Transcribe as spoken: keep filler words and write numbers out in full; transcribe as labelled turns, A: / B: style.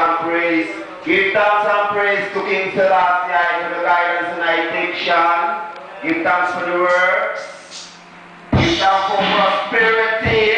A: and praise. Give thanks and praise to King Selassie for the guidance and direction. Give thanks for the works. Give thanks for prosperity.